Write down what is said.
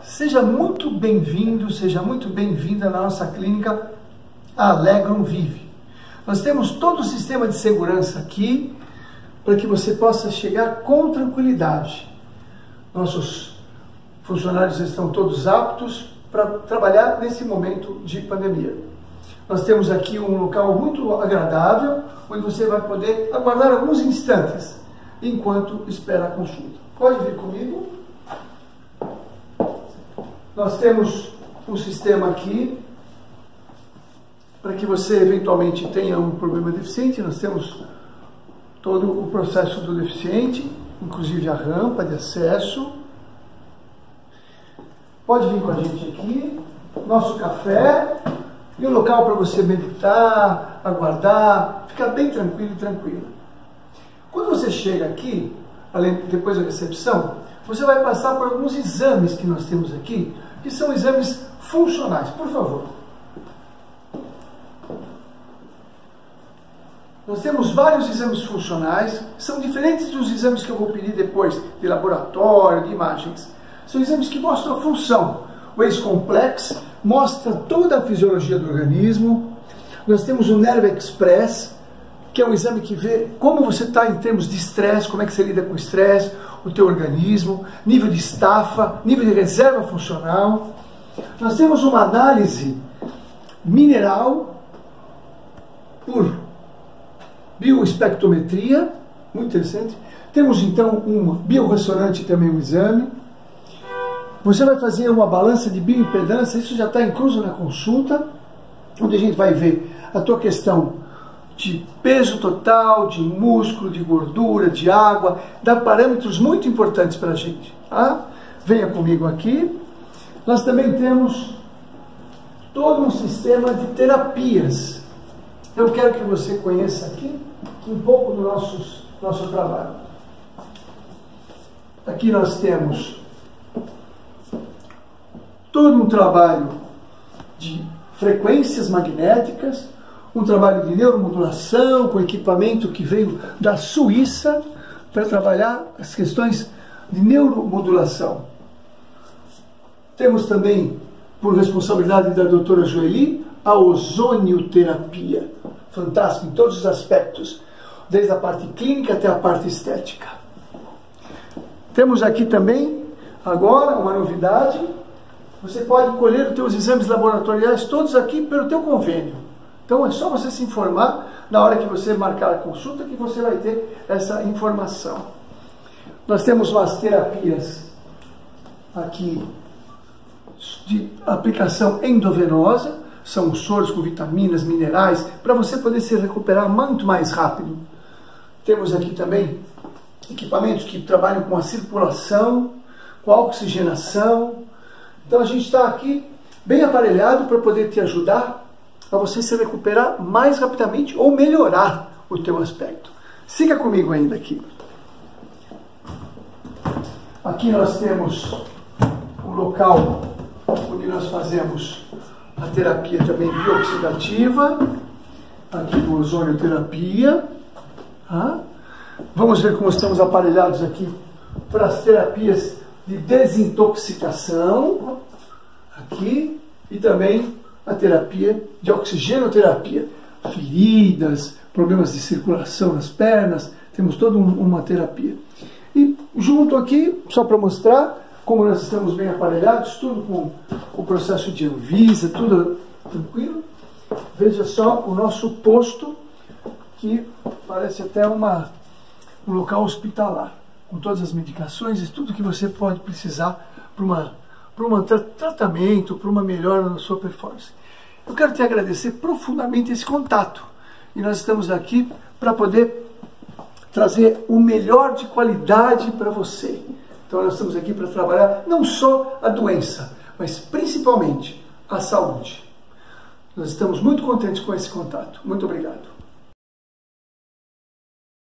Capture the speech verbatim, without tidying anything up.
seja muito bem-vindo, seja muito bem-vinda na nossa clínica Allegrum Vive. Nós temos todo o sistema de segurança aqui para que você possa chegar com tranquilidade. Nossos funcionários estão todos aptos para trabalhar nesse momento de pandemia. Nós temos aqui um local muito agradável, onde você vai poder aguardar alguns instantes enquanto espera a consulta. Pode vir comigo. Nós temos um sistema aqui para que você eventualmente tenha um problema deficiente. Nós temos todo o processo do deficiente, inclusive a rampa de acesso. Pode vir com a gente aqui. Nosso café e um local para você meditar, aguardar, ficar bem tranquilo e tranquila. Quando você chega aqui, além, depois da recepção, você vai passar por alguns exames que nós temos aqui, que são exames funcionais. Por favor. Nós temos vários exames funcionais, são diferentes dos exames que eu vou pedir depois, de laboratório, de imagens. São exames que mostram a função. O Waze Complex mostra toda a fisiologia do organismo. Nós temos o Nerve Express, que é um exame que vê como você está em termos de estresse, como é que você lida com o estresse, o teu organismo, nível de estafa, nível de reserva funcional. Nós temos uma análise mineral por bioespectrometria, muito interessante. Temos então um biorressonante também, um exame. Você vai fazer uma balança de bioimpedância, isso já está incluso na consulta, onde a gente vai ver a tua questão de peso total, de músculo, de gordura, de água, dá parâmetros muito importantes para a gente. Tá? Venha comigo aqui. Nós também temos todo um sistema de terapias. Eu quero que você conheça aqui um pouco do nosso, nosso trabalho. Aqui nós temos todo um trabalho de frequências magnéticas, um trabalho de neuromodulação com equipamento que veio da Suíça para trabalhar as questões de neuromodulação. Temos também, por responsabilidade da doutora Joeli, a ozonioterapia. Fantástico em todos os aspectos, desde a parte clínica até a parte estética. Temos aqui também, agora, uma novidade. Você pode colher os teus exames laboratoriais todos aqui pelo teu convênio. Então é só você se informar na hora que você marcar a consulta que você vai ter essa informação. Nós temos umas terapias aqui de aplicação endovenosa, são soros com vitaminas, minerais, para você poder se recuperar muito mais rápido. Temos aqui também equipamentos que trabalham com a circulação, com a oxigenação. Então a gente está aqui bem aparelhado para poder te ajudar a você se recuperar mais rapidamente ou melhorar o teu aspecto. Siga comigo ainda aqui. Aqui nós temos um local onde nós fazemos a terapia também bioxidativa, aqui do ozonioterapia. Tá? Vamos ver como estamos aparelhados aqui para as terapias de desintoxicação, aqui, e também a terapia de oxigenoterapia, feridas, problemas de circulação nas pernas, temos toda um, uma terapia. E junto aqui, só para mostrar como nós estamos bem aparelhados, tudo com o processo de Anvisa, tudo tranquilo. Veja só o nosso posto, que parece até uma, um local hospitalar, com todas as medicações e tudo que você pode precisar para uma, para um tra tratamento, para uma melhora na sua performance. Eu quero te agradecer profundamente esse contato. E nós estamos aqui para poder trazer o melhor de qualidade para você. Então nós estamos aqui para trabalhar não só a doença, mas principalmente a saúde. Nós estamos muito contentes com esse contato. Muito obrigado.